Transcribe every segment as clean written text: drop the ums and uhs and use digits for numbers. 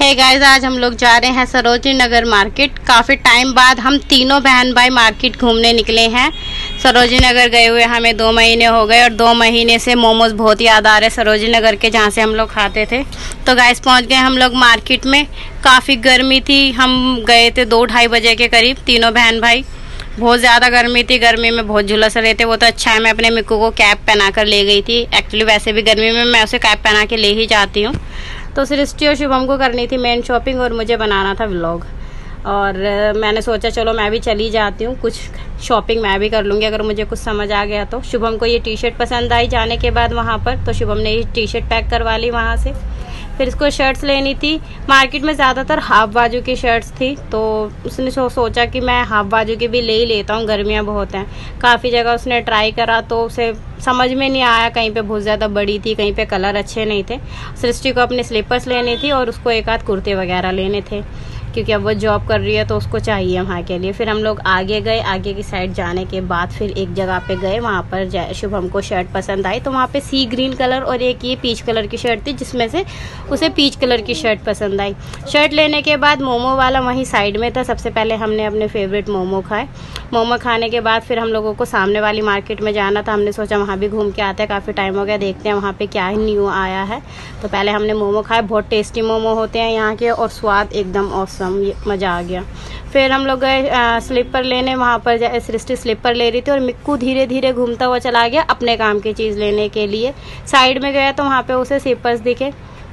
Hey guys, आज हम लोग जा रहे हैं सरोजनी नगर मार्केट। काफ़ी टाइम बाद हम तीनों बहन भाई मार्केट घूमने निकले हैं। सरोजनी नगर गए हुए हमें 2 महीने हो गए और 2 महीने से मोमोज बहुत याद आ रहे सरोजनी नगर के, जहाँ से हम लोग खाते थे। तो गाइस पहुँच गए हम लोग मार्केट में। काफ़ी गर्मी थी, हम गए थे 2-2:30 बजे के करीब, तीनों बहन भाई। बहुत ज़्यादा गर्मी थी, गर्मी में बहुत झुलस रहे थे। वो तो अच्छा है मैं अपने मिक्कू को कैप पहना कर ले गई थी। एक्चुअली वैसे भी गर्मी में मैं उसे कैप पहना के ले ही जाती हूँ। तो सृष्टि और शुभम को करनी थी मेन शॉपिंग और मुझे बनाना था व्लॉग। और मैंने सोचा चलो मैं भी चली जाती हूँ, कुछ शॉपिंग मैं भी कर लूँगी अगर मुझे कुछ समझ आ गया तो। शुभम को ये टी शर्ट पसंद आई जाने के बाद वहाँ पर, तो शुभम ने ये टी शर्ट पैक करवा ली वहाँ से। फिर इसको शर्ट्स लेनी थी। मार्केट में ज़्यादातर हाफ बाजू की शर्ट्स थी, तो उसने सोचा कि मैं हाफ बाजू की भी ले ही लेता हूँ, गर्मियाँ बहुत हैं। काफ़ी जगह उसने ट्राई करा तो उसे समझ में नहीं आया, कहीं पे बहुत ज़्यादा बड़ी थी, कहीं पे कलर अच्छे नहीं थे। सृष्टि को अपने स्लीपर्स लेनी थी और उसको एक आध कुर्ते वगैरह लेने थे, क्योंकि अब वो जॉब कर रही है तो उसको चाहिए वहाँ के लिए। फिर हम लोग आगे गए। आगे की साइड जाने के बाद फिर एक जगह पे गए, वहाँ पर शुभम को शर्ट पसंद आई, तो वहाँ पे सी ग्रीन कलर और एक ये पीच कलर की शर्ट थी, जिसमें से उसे पीच कलर की शर्ट पसंद आई। शर्ट लेने के बाद मोमो वाला वहीं साइड में था। सबसे पहले हमने अपने फेवरेट मोमो खाए। मोमो खाने के बाद फिर हम लोगों को सामने वाली मार्केट में जाना था। हमने सोचा वहाँ भी घूम के आते हैं, काफ़ी टाइम हो गया, देखते हैं वहाँ पे क्या न्यू आया है। तो पहले हमने मोमो खाए। बहुत टेस्टी मोमो होते हैं यहाँ के और स्वाद एकदम ऑसम, मज़ा आ गया। फिर हम लोग गए स्लीपर लेने। वहाँ पर सृष्टि स्लीपर ले रही थी और मिक्कू धीरे धीरे घूमता हुआ चला गया अपने काम की चीज़ लेने के लिए। साइड में गया तो वहाँ पे उसे स्लीपर्स दिखे,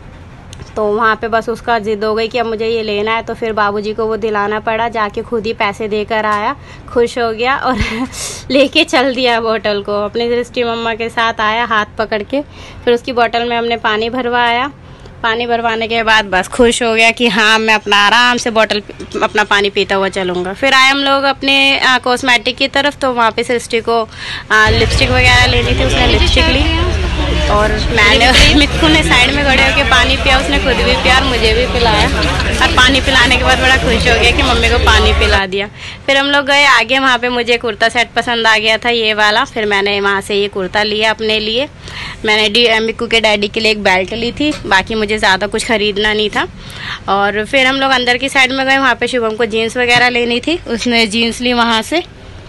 तो वहाँ पे बस उसका जिद हो गई कि अब मुझे ये लेना है। तो फिर बाबूजी को वो दिलाना पड़ा, जाके खुद ही पैसे देकर आया, खुश हो गया और लेके चल दिया बोतल को। अपनी सृष्टि मम्मा के साथ आया हाथ पकड़ के। फिर उसकी बोतल में हमने पानी भरवाया। पानी भरवाने के बाद बस खुश हो गया कि हाँ मैं अपना आराम से बोतल अपना पानी पीता हुआ चलूँगा। फिर आए हम लोग अपने कॉस्मेटिक की तरफ, तो वहाँ पे सृष्टि को लिपस्टिक वगैरह लेनी थी, उसने लिपस्टिक ली और मैंने मिक्कू ने साइड में खड़े होकर पानी पिया। उसने खुद भी पिया और मुझे भी पिलाया, और पानी पिलाने के बाद बड़ा खुश हो गया कि मम्मी को पानी पिला दिया। फिर हम लोग गए आगे, वहाँ पे मुझे कुर्ता सेट पसंद आ गया था, ये वाला। फिर मैंने वहाँ से ये कुर्ता लिया अपने लिए। मैंने मिक्कू के डैडी के लिए एक बेल्ट ली थी, बाकी मुझे ज़्यादा कुछ ख़रीदना नहीं था। और फिर हम लोग अंदर की साइड में गए, वहाँ पे शुभम को जीन्स वगैरह लेनी थी, उसने जीन्स ली वहाँ से।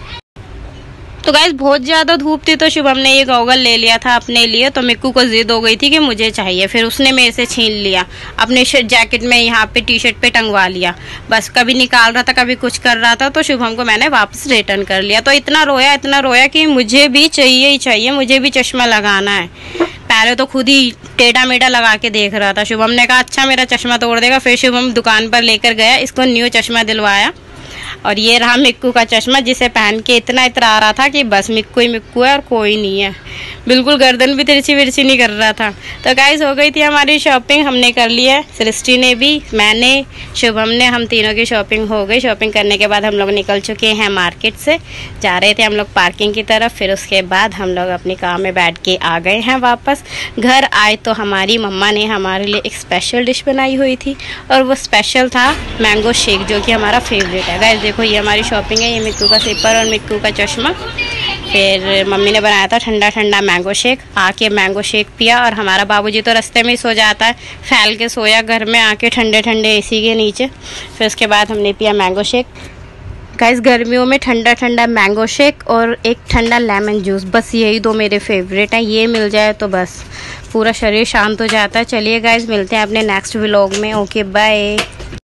तो गाइस बहुत ज़्यादा धूप थी, तो शुभम ने ये गॉगल ले लिया था अपने लिए। तो मिक्कू को जिद हो गई थी कि मुझे चाहिए, फिर उसने मेरे से छीन लिया, अपने जैकेट में यहाँ पे टी शर्ट पे टंगवा लिया। बस कभी निकाल रहा था, कभी कुछ कर रहा था, तो शुभम को मैंने वापस रिटर्न कर लिया। तो इतना रोया कि मुझे भी चाहिए ही चाहिए, मुझे भी चश्मा लगाना है। पहले तो खुद ही टेढ़ा मेढ़ा लगा के देख रहा था। शुभम ने कहा अच्छा मेरा चश्मा तोड़ देगा। फिर शुभम दुकान पर लेकर गया, इसको न्यू चश्मा दिलवाया, और ये रहा मिक्कू का चश्मा, जिसे पहन के इतना इतरा रहा था कि बस मिक्कू ही मिक्कू है और कोई नहीं है। बिल्कुल गर्दन भी तिरछी विरछी नहीं कर रहा था। तो गाइस हो गई थी हमारी शॉपिंग, हमने कर लिया है, सृष्टि ने भी, मैंने, शुभम ने, हम तीनों की शॉपिंग हो गई। शॉपिंग करने के बाद हम लोग निकल चुके हैं मार्केट से, जा रहे थे हम लोग पार्किंग की तरफ। फिर उसके बाद हम लोग अपनी कार में बैठ के आ गए हैं वापस। घर आए तो हमारी मम्मा ने हमारे लिए एक स्पेशल डिश बनाई हुई थी, और वो स्पेशल था मैंगो शेक, जो कि हमारा फेवरेट है। गाइस देखो ये हमारी शॉपिंग है, ये मिक्कू का स्लीपर और मिक्कू का चश्मा। फिर मम्मी ने बनाया था ठंडा ठंडा मैंगो शेक। आके मैंगो शेक पिया, और हमारा बाबूजी तो रास्ते में ही सो जाता है, फैल के सोया घर में आके ठंडे ठंडे एसी के नीचे। फिर उसके बाद हमने पिया मैंगो शेक। गाइस गर्मियों में ठंडा ठंडा मैंगो शेक और एक ठंडा लेमन जूस, बस यही दो मेरे फेवरेट हैं। ये मिल जाए तो बस पूरा शरीर शांत हो जाता है। चलिए गाइस मिलते हैं अपने नेक्स्ट व्लॉग में। Okay bye.